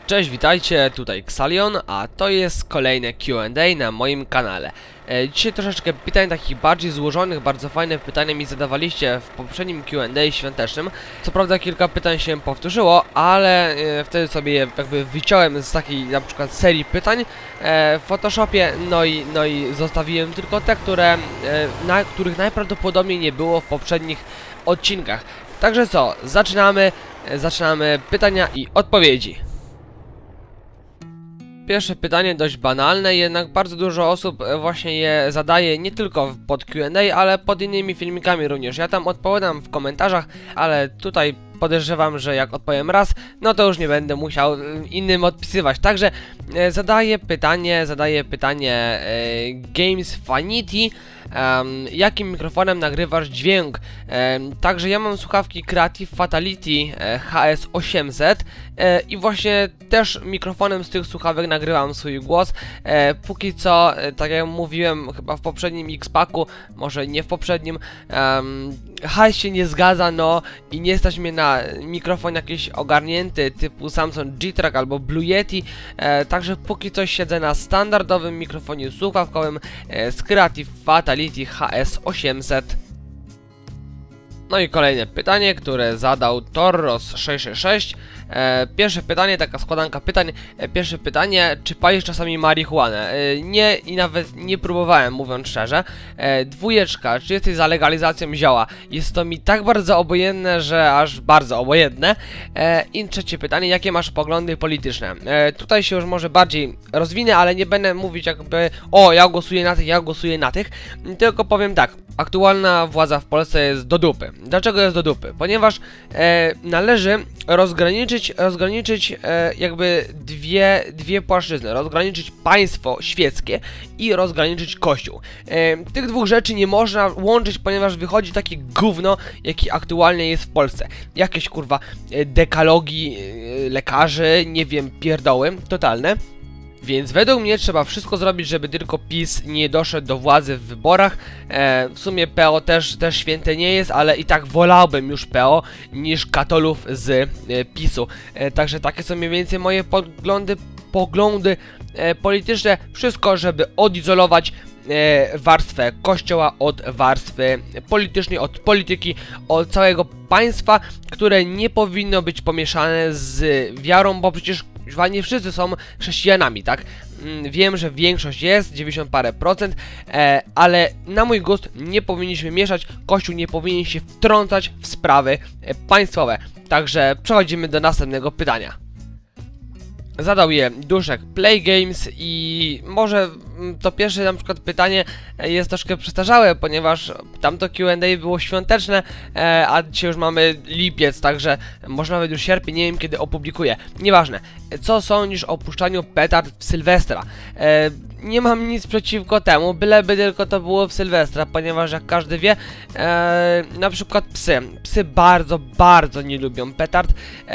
Cześć, witajcie, tutaj Xalion, a to jest kolejne Q&A na moim kanale. Dzisiaj troszeczkę pytań takich bardziej złożonych, bardzo fajne pytania mi zadawaliście w poprzednim Q&A świątecznym. Co prawda kilka pytań się powtórzyło, ale wtedy sobie jakby wyciąłem z takiej na przykład serii pytań w Photoshopie, no i zostawiłem tylko te, których najprawdopodobniej nie było w poprzednich odcinkach. Także co, zaczynamy pytania i odpowiedzi. Pierwsze pytanie dość banalne, jednak bardzo dużo osób właśnie je zadaje nie tylko pod Q&A, ale pod innymi filmikami również. Ja tam odpowiadam w komentarzach, ale tutaj podejrzewam, że jak odpowiem raz, no to już nie będę musiał innym odpisywać. Także zadaję pytanie Games Fanity. Jakim mikrofonem nagrywasz dźwięk? Także ja mam słuchawki Creative Fatality HS800 i właśnie też mikrofonem z tych słuchawek nagrywam swój głos. Póki co, tak jak mówiłem chyba w poprzednim X-Packu, może nie w poprzednim, hajs się nie zgadza, no i nie stać mnie na mikrofon jakiś ogarnięty typu Samsung G-Track albo Blue Yeti, także póki co siedzę na standardowym mikrofonie słuchawkowym z Creative Fatality HS800. No i kolejne pytanie, które zadał Torros666. Pierwsze pytanie, taka składanka pytań. Pierwsze pytanie, czy palisz czasami marihuanę? Nie i nawet nie próbowałem, mówiąc szczerze. Dwójeczka, czy jesteś za legalizacją zioła? Jest to mi tak bardzo obojętne, że aż bardzo obojętne. I trzecie pytanie, jakie masz poglądy polityczne? Tutaj się już może bardziej rozwinę, ale nie będę mówić jakby o, ja głosuję na tych, ja głosuję na tych. Tylko powiem tak, aktualna władza w Polsce jest do dupy. Dlaczego jest do dupy? Ponieważ należy rozgraniczyć jakby dwie płaszczyzny. Rozgraniczyć państwo świeckie i rozgraniczyć kościół. Tych dwóch rzeczy nie można łączyć, ponieważ wychodzi takie gówno, jaki aktualnie jest w Polsce. Jakieś kurwa dekalogii lekarzy, nie wiem, pierdoły totalne. Więc według mnie trzeba wszystko zrobić, żeby tylko PiS nie doszedł do władzy w wyborach. W sumie PO też święte nie jest, ale i tak wolałbym już PO niż katolów z PiSu. Także takie są mniej więcej moje poglądy polityczne. Wszystko, żeby odizolować warstwę kościoła od warstwy politycznej, od polityki, od całego państwa, które nie powinno być pomieszane z wiarą, bo przecież nie wszyscy są chrześcijanami, tak? Wiem, że większość jest, 90 parę procent, ale na mój gust nie powinniśmy mieszać, Kościół nie powinien się wtrącać w sprawy państwowe. Także przechodzimy do następnego pytania. Zadał je Duszek Play Games i może to pierwsze na przykład pytanie jest troszkę przestarzałe, ponieważ tamto Q&A było świąteczne, a dzisiaj już mamy lipiec, także może nawet już sierpień, nie wiem kiedy opublikuję. Nieważne. Co sądzisz o puszczaniu petard w Sylwestra? Nie mam nic przeciwko temu, byleby tylko to było w Sylwestra, ponieważ jak każdy wie, na przykład psy bardzo nie lubią petard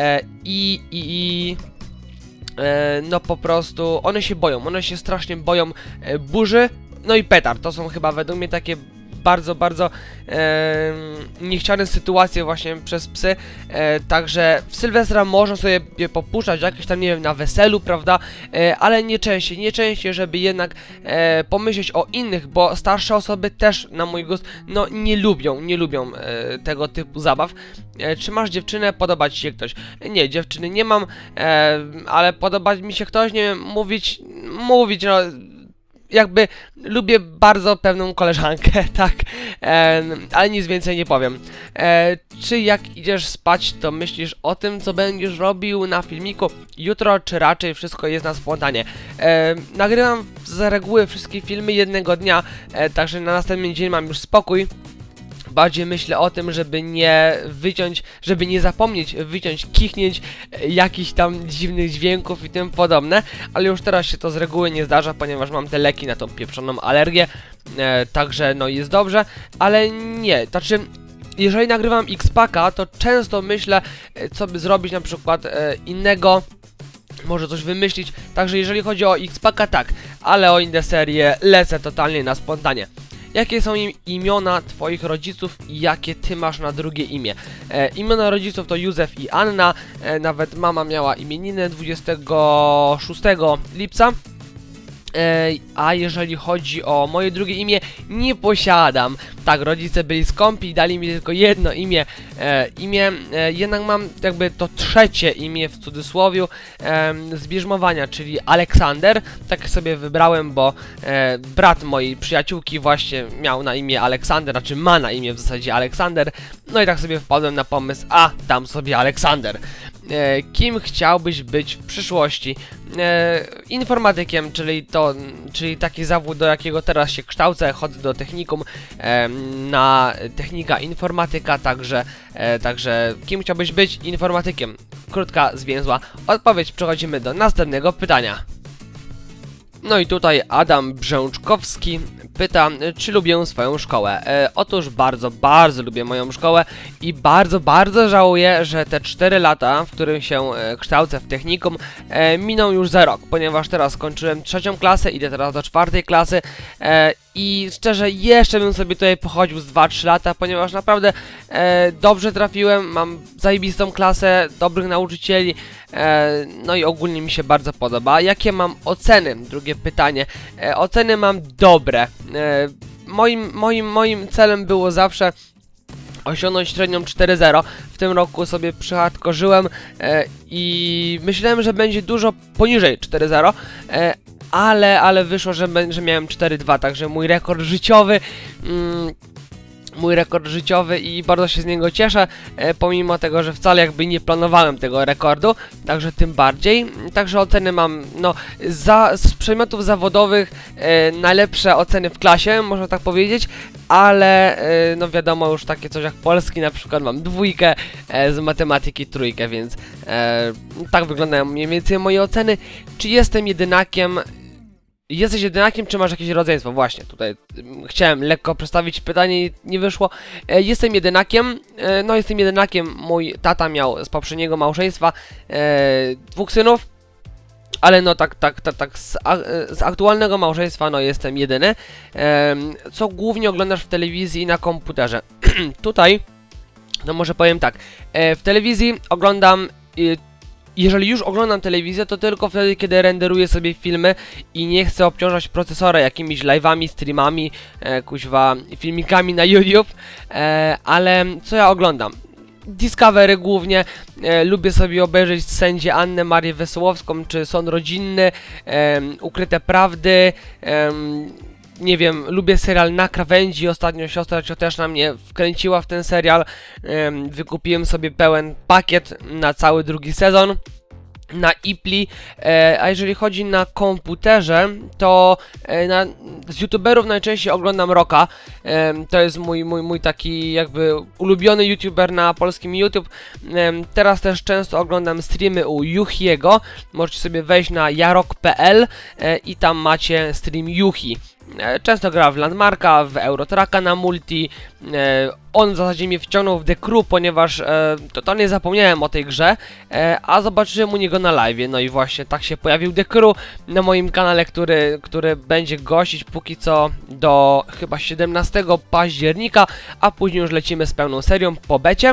no po prostu one się strasznie boją burzy, no i petard. To są chyba według mnie takie bardzo niechciane sytuacje właśnie przez psy, także w Sylwestra można sobie je popuszczać, jakieś tam, nie wiem, na weselu, prawda, ale nie częściej, żeby jednak pomyśleć o innych, bo starsze osoby też, na mój gust, no nie lubią tego typu zabaw. Czy masz dziewczynę, podoba ci się ktoś? Nie, dziewczyny nie mam, ale podoba mi się ktoś, nie wiem, mówić, no jakby lubię bardzo pewną koleżankę, tak, ale nic więcej nie powiem. Czy jak idziesz spać, to myślisz o tym, co będziesz robił na filmiku jutro, czy raczej wszystko jest na spontanie? Nagrywam z reguły wszystkie filmy jednego dnia, także na następny dzień mam już spokój. Bardziej myślę o tym, żeby nie zapomnieć wyciąć, kichnięć, jakichś tam dziwnych dźwięków i tym podobne, ale już teraz się to z reguły nie zdarza, ponieważ mam te leki na tą pieprzoną alergię, także no jest dobrze, ale nie, znaczy jeżeli nagrywam X-Packa, to często myślę, co by zrobić na przykład innego, może coś wymyślić, także jeżeli chodzi o X-Packa, tak, ale o inne serie lecę totalnie na spontanie. jakie są imiona twoich rodziców i jakie ty masz na drugie imię. Imiona rodziców to Józef i Anna, nawet mama miała imieniny 26 lipca. A jeżeli chodzi o moje drugie imię, nie posiadam. Tak, rodzice byli skąpi i dali mi tylko jedno imię. Jednak mam jakby to trzecie imię w cudzysłowiu z bierzmowania, czyli Aleksander. Tak sobie wybrałem, bo brat mojej przyjaciółki właśnie miał na imię Aleksander, znaczy ma na imię w zasadzie Aleksander. No i tak sobie wpadłem na pomysł, a dam sobie Aleksander. Kim chciałbyś być w przyszłości? Informatykiem, czyli taki zawód, do jakiego teraz się kształcę, chodzę do technikum na technika informatyka, także kim chciałbyś być? Informatykiem. Krótka, zwięzła odpowiedź. Przechodzimy do następnego pytania. No i tutaj Adam Brzęczkowski pyta, czy lubię swoją szkołę. Otóż bardzo lubię moją szkołę i bardzo żałuję, że te 4 lata, w którym się kształcę w technikum, miną już za rok, ponieważ teraz skończyłem 3. klasę, idę teraz do 4. klasy i szczerze jeszcze bym sobie tutaj pochodził z 2-3 lata, ponieważ naprawdę dobrze trafiłem, mam zajebistą klasę, dobrych nauczycieli, no i ogólnie mi się bardzo podoba. Jakie mam oceny? Drugie pytanie. Oceny mam dobre. Moim celem było zawsze osiągnąć średnią 4.0. W tym roku sobie przyhardkorzyłem i myślałem, że będzie dużo poniżej 4.0, ale wyszło, że miałem 4.2, także mój rekord życiowy i bardzo się z niego cieszę, pomimo tego, że wcale jakby nie planowałem tego rekordu, także tym bardziej. Także oceny mam, no, z przedmiotów zawodowych najlepsze oceny w klasie, można tak powiedzieć, ale no wiadomo, już takie coś jak polski na przykład mam 2, z matematyki 3, więc tak wyglądają mniej więcej moje oceny. Czy jestem jedynakiem? Jesteś jedynakiem, czy masz jakieś rodzeństwo? Właśnie, tutaj chciałem lekko przedstawić pytanie i nie wyszło. Jestem jedynakiem, no jestem jedynakiem, mój tata miał z poprzedniego małżeństwa 2 synów, ale no tak z aktualnego małżeństwa no jestem jedyny. Co głównie oglądasz w telewizji i na komputerze? Tutaj, no może powiem tak, w telewizji oglądam... Jeżeli już oglądam telewizję, to tylko wtedy, kiedy renderuję sobie filmy i nie chcę obciążać procesora jakimiś live'ami, streamami, kuźwa, filmikami na YouTube, ale co ja oglądam? Discovery głównie, lubię sobie obejrzeć Sędzię Annę Marię Wesołowską, czy Sąd Rodzinny, Ukryte Prawdy, nie wiem, lubię serial Na Krawędzi, ostatnio siostra też na mnie wkręciła w ten serial, wykupiłem sobie pełen pakiet na cały 2. sezon na Ipli, a jeżeli chodzi na komputerze, to z youtuberów najczęściej oglądam Roka, to jest mój taki jakby ulubiony youtuber na polskim YouTube. Teraz też często oglądam streamy u Juchiego, możecie sobie wejść na jarok.pl i tam macie stream Juchi. Często gra w Landmarka, w Eurotracka na multi. On w zasadzie mnie wciągnął w The Crew, ponieważ totalnie zapomniałem o tej grze, a zobaczyłem u niego na live. No i właśnie tak się pojawił The Crew na moim kanale, który będzie gościć póki co do chyba 17 października, a później już lecimy z pełną serią po becie.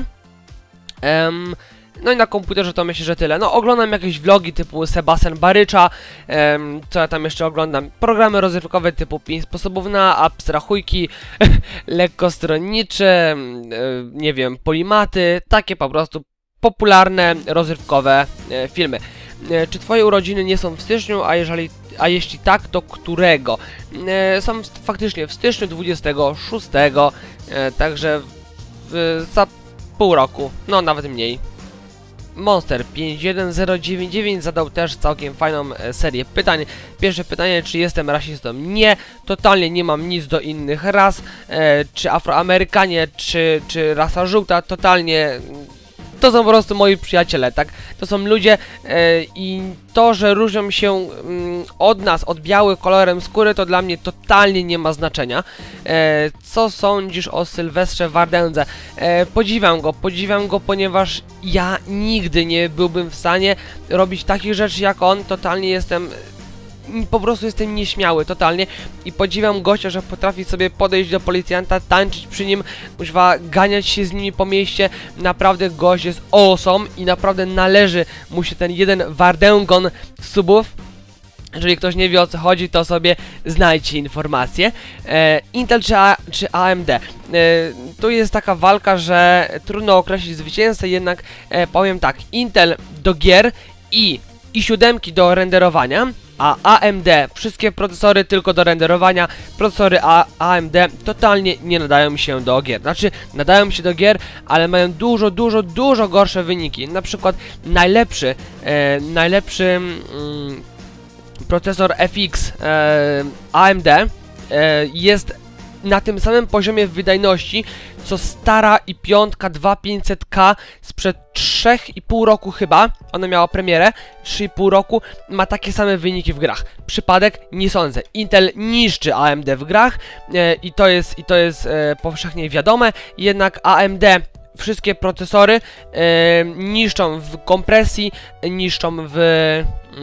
No i na komputerze to myślę, że tyle. No oglądam jakieś vlogi typu Sebastian Barycza, co ja tam jeszcze oglądam, programy rozrywkowe typu 5 sposobów na, abstrahujki, lekkostronnicze, nie wiem, polimaty, takie po prostu popularne, rozrywkowe filmy. Czy twoje urodziny nie są w styczniu, a jeśli tak, to którego? Są faktycznie w styczniu 26, także za pół roku, no nawet mniej. Monster 51099 zadał też całkiem fajną serię pytań. Pierwsze pytanie, czy jestem rasistą? Nie, totalnie nie mam nic do innych ras, czy Afroamerykanie, czy rasa żółta, totalnie... To są po prostu moi przyjaciele, tak? To są ludzie i to, że różnią się od nas, od białych kolorem skóry, to dla mnie totalnie nie ma znaczenia. Co sądzisz o Sylwestrze Wardędze? Podziwiam go, ponieważ ja nigdy nie byłbym w stanie robić takich rzeczy jak on. Totalnie jestem po prostu jestem nieśmiały totalnie i podziwiam gościa, że potrafi sobie podejść do policjanta, tańczyć przy nim, używa, ganiać się z nimi po mieście. Naprawdę gość jest awesome i naprawdę należy mu się ten jeden wardęgon subów. Jeżeli ktoś nie wie, o co chodzi, to sobie znajdźcie informacje. Intel czy AMD? Tu jest taka walka, że trudno określić zwycięzcę, jednak powiem tak, Intel do gier i i7 do renderowania, a AMD wszystkie procesory tylko do renderowania. Procesory AMD totalnie nie nadają się do gier. Znaczy, nadają się do gier, ale mają dużo gorsze wyniki. Na przykład najlepszy procesor FX AMD jest na tym samym poziomie wydajności co stara i5 2500K sprzed 3,5 roku chyba. Ona miała premierę 3,5 roku, ma takie same wyniki w grach. Przypadek? Nie sądzę. Intel niszczy AMD w grach i to jest powszechnie wiadome, jednak AMD wszystkie procesory niszczą w kompresji, niszczą w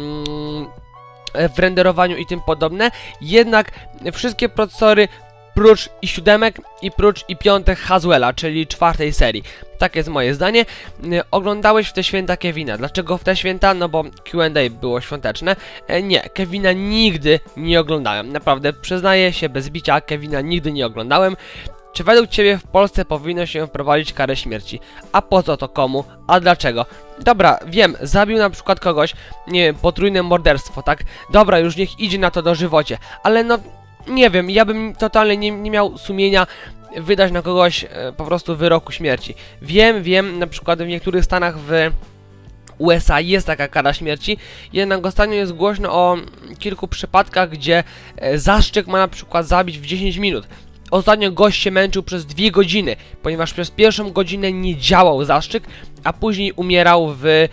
renderowaniu i tym podobne, jednak wszystkie procesory prócz i7 i prócz i5 Haswella, czyli 4. serii. Tak jest moje zdanie. Oglądałeś w te święta Kevina. Dlaczego w te święta? No bo Q&A było świąteczne. Nie, Kevina nigdy nie oglądałem. Naprawdę, przyznaję się bez bicia, Kevina nigdy nie oglądałem. Czy według Ciebie w Polsce powinno się wprowadzić karę śmierci? A po co to komu? A dlaczego? Dobra, wiem, zabił na przykład kogoś, nie wiem, potrójne morderstwo, tak? Dobra, już niech idzie na to dożywocie, ale no, nie wiem, ja bym totalnie nie miał sumienia wydać na kogoś po prostu wyroku śmierci. Wiem, na przykład w niektórych stanach w USA jest taka kara śmierci, jednak ostatnio jest głośno o kilku przypadkach, gdzie zastrzyk ma na przykład zabić w 10 minut. Ostatnio gość się męczył przez 2 godziny, ponieważ przez pierwszą godzinę nie działał zastrzyk, a później umierał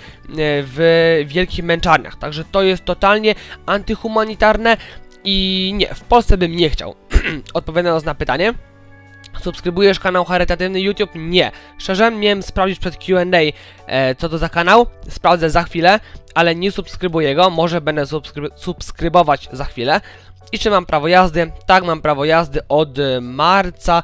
w wielkich męczarniach. Także to jest totalnie antyhumanitarne i nie, w Polsce bym nie chciał. Odpowiadając na pytanie, subskrybujesz kanał charytatywny YouTube? Nie. Szczerze, miałem sprawdzić przed Q&A, co to za kanał. Sprawdzę za chwilę, ale nie subskrybuję go. Może będę subskrybować za chwilę. I czy mam prawo jazdy? Tak, mam prawo jazdy od marca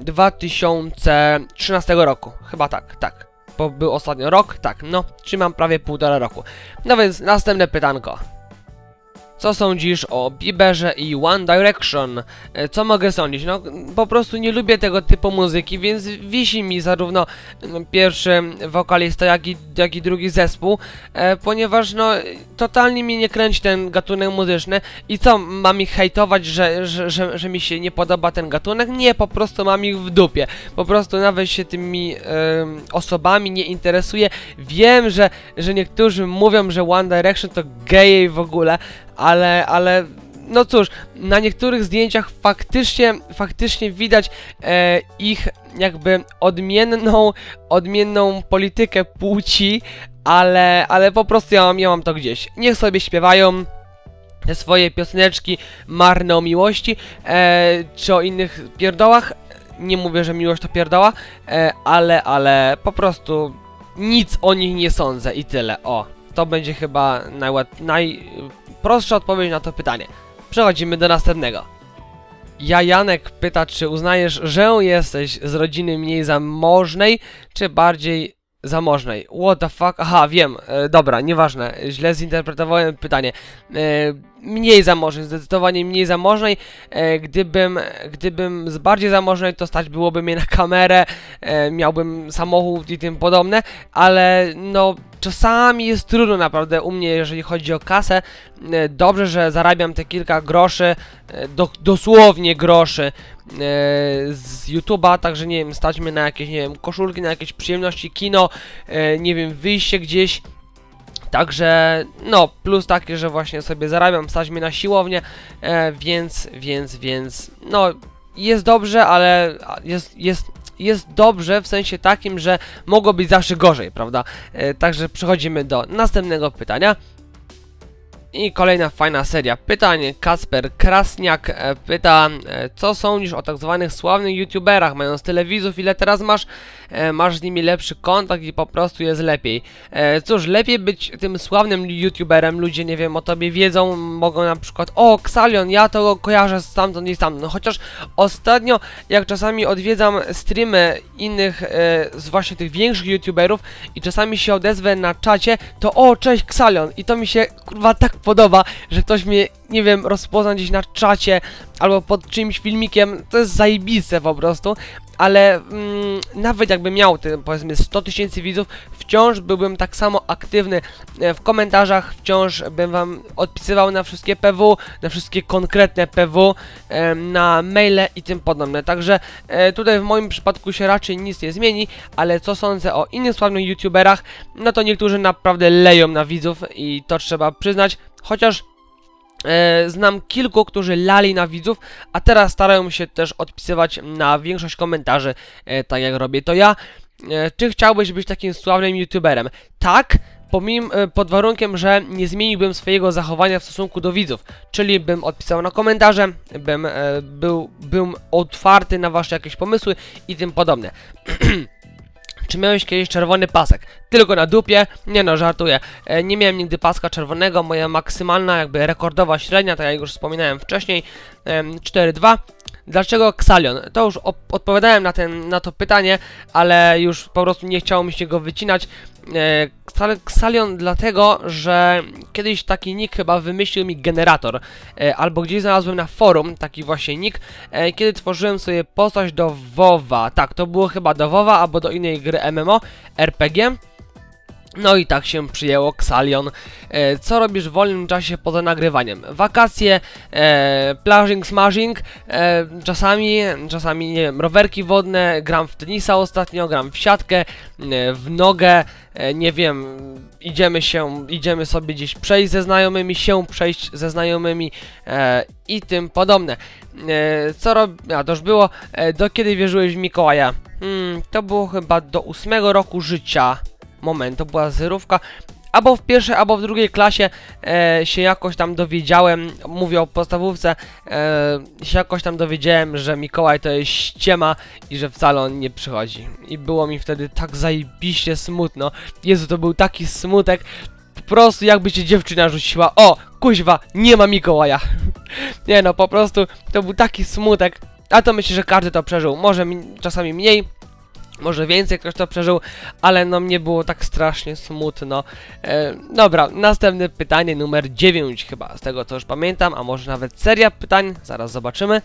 2013 roku. Chyba tak. Bo był ostatnio rok, tak, no, czy mam prawie 1,5 roku. No więc następne pytanko. Co sądzisz o Bieberze i One Direction? Co mogę sądzić? No, po prostu nie lubię tego typu muzyki, więc wisi mi zarówno pierwszy wokalista, jak i drugi zespół, ponieważ no, totalnie mnie nie kręci ten gatunek muzyczny. I co, mam ich hejtować, że mi się nie podoba ten gatunek? Nie, po prostu mam ich w dupie. Po prostu nawet się tymi osobami nie interesuję. Wiem, że niektórzy mówią, że One Direction to geje w ogóle, ale no cóż, na niektórych zdjęciach faktycznie widać ich jakby odmienną politykę płci, ale po prostu ja mam to gdzieś. Niech sobie śpiewają te swoje pioseneczki marne o miłości, czy o innych pierdołach. Nie mówię, że miłość to pierdoła, ale po nic o nich nie sądzę i tyle. O, to będzie chyba najprostsza odpowiedź na to pytanie. Przechodzimy do następnego. Janek pyta, czy uznajesz, że jesteś z rodziny mniej zamożnej, czy bardziej zamożnej? What the fuck? Aha, wiem, dobra, nieważne, źle zinterpretowałem pytanie. Mniej zamożnej, zdecydowanie mniej zamożnej. Gdybym z bardziej zamożnej, to stać byłoby mnie na kamerę, miałbym samochód i tym podobne, ale no czasami jest trudno naprawdę u mnie, jeżeli chodzi o kasę. Dobrze, że zarabiam te kilka groszy, dosłownie groszy z YouTube'a, także nie wiem, stać mnie na jakieś, nie wiem, koszulki, na jakieś przyjemności, kino, nie wiem, wyjście gdzieś. Także, no, plus takie, że właśnie sobie zarabiam, stać mnie na siłownię, więc, no, jest dobrze, ale jest dobrze w sensie takim, że mogło być zawsze gorzej, prawda? Także przechodzimy do następnego pytania. I kolejna fajna seria pytań. Kasper Krasniak pyta, co sądzisz o tak zwanych sławnych youtuberach, mając tyle widzów, ile teraz masz? Masz z nimi lepszy kontakt i po prostu jest lepiej. Cóż, lepiej być tym sławnym youtuberem, ludzie, nie wiem, o tobie wiedzą, mogą na przykład, o, Xalion, ja to go kojarzę stamtąd i stamtąd. No, chociaż ostatnio, jak czasami odwiedzam streamy innych, z właśnie tych większych youtuberów i czasami się odezwę na czacie, to o, cześć Xalion, i to mi się, kurwa, tak podoba, że ktoś mnie, nie wiem, rozpozna gdzieś na czacie albo pod czymś filmikiem, to jest zajebiste po prostu. Ale nawet jakbym miał powiedzmy 100 000 widzów, wciąż byłbym tak samo aktywny w komentarzach, wciąż bym wam odpisywał na wszystkie PW, na wszystkie konkretne PW, na maile i tym podobne. Także tutaj w moim przypadku się raczej nic nie zmieni, ale co sądzę o innych sławnych youtuberach, no to niektórzy naprawdę leją na widzów i to trzeba przyznać, chociaż znam kilku, którzy lali na widzów, a teraz starają się też odpisywać na większość komentarzy, tak jak robię to ja. Czy chciałbyś być takim sławnym youtuberem? Tak, pod warunkiem, że nie zmieniłbym swojego zachowania w stosunku do widzów. Czyli bym odpisał na komentarze, bym otwarty na wasze jakieś pomysły i tym podobne. Czy miałeś kiedyś czerwony pasek? Tylko na dupie? Nie no, żartuję. Nie miałem nigdy paska czerwonego, moja maksymalna, jakby rekordowa średnia, tak jak już wspominałem wcześniej, 4,2. Dlaczego Xalion? To już odpowiadałem na to pytanie, ale już po prostu nie chciało mi się go wycinać. Xalion dlatego, że kiedyś taki nick chyba wymyślił mi generator, albo gdzieś znalazłem na forum taki właśnie nick, kiedy tworzyłem sobie postać do WoWa. Tak, to było chyba do WoWa albo do innej gry MMO, RPG. No i tak się przyjęło Xalion. Co robisz w wolnym czasie poza nagrywaniem? Wakacje, plażing, smashing, czasami nie wiem, rowerki wodne, gram w tenisa ostatnio, gram w siatkę, w nogę, nie wiem, idziemy sobie gdzieś przejść ze znajomymi, i tym podobne. Co robię? A to już było, do kiedy wierzyłeś w Mikołaja? To było chyba do 8 roku życia. Moment, to była zerówka. Albo w pierwszej, albo w drugiej klasie się jakoś tam dowiedziałem, mówię o podstawówce, się jakoś tam dowiedziałem, że Mikołaj to jest ściema i że wcale on nie przychodzi. I było mi wtedy tak zajebiście smutno. Jezu, to był taki smutek, po prostu jakby się dziewczyna rzuciła. O, kuźwa, nie ma Mikołaja. Nie no, po prostu to był taki smutek. A to myślę, że każdy to przeżył. Może czasami mniej, może więcej ktoś to przeżył, ale no mnie było tak strasznie smutno. Dobra, następne pytanie, numer 9 chyba, z tego co już pamiętam, a może nawet seria pytań, zaraz zobaczymy.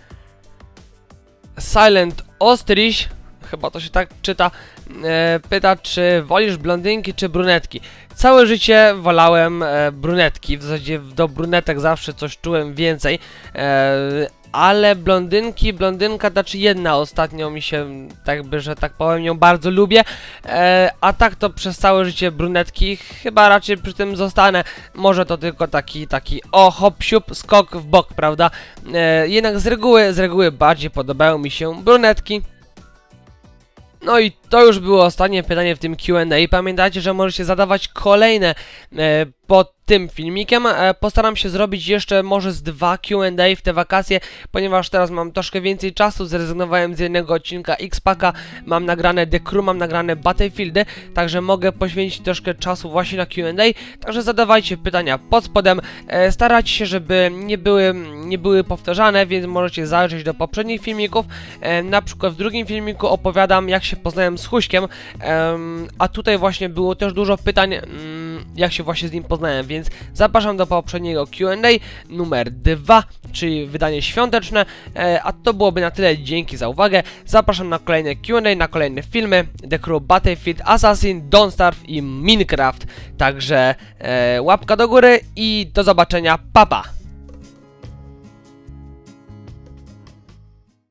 Silent Ostrich, chyba to się tak czyta, pyta, czy wolisz blondynki czy brunetki. Całe życie wolałem brunetki, w zasadzie do brunetek zawsze coś czułem więcej, ale blondynka, znaczy jedna ostatnio mi się, że tak powiem, ją bardzo lubię, a tak to przez całe życie brunetki, chyba raczej przy tym zostanę, może to tylko taki o hop siup, skok w bok, prawda, jednak z reguły bardziej podobają mi się brunetki. No i to już było ostatnie pytanie w tym Q&A. Pamiętajcie, że możecie zadawać kolejne pod tym filmikiem. Postaram się zrobić jeszcze może z 2 Q&A w te wakacje, ponieważ teraz mam troszkę więcej czasu, zrezygnowałem z jednego odcinka X-Packa, mam nagrane The Crew, mam nagrane Battlefieldy, także mogę poświęcić troszkę czasu właśnie na Q&A, także zadawajcie pytania pod spodem, starajcie się, żeby nie były powtarzane, więc możecie zajrzeć do poprzednich filmików, na przykład w drugim filmiku opowiadam, jak się poznałem z Huśkiem, a tutaj właśnie było też dużo pytań, jak się właśnie z nim poznałem, więc zapraszam do poprzedniego Q&A numer 2, czyli wydanie świąteczne, a to byłoby na tyle, dzięki za uwagę, zapraszam na kolejne Q&A, na kolejne filmy, The Crew, Battlefield, Assassin, Don't Starve i Minecraft, także łapka do góry i do zobaczenia, pa pa!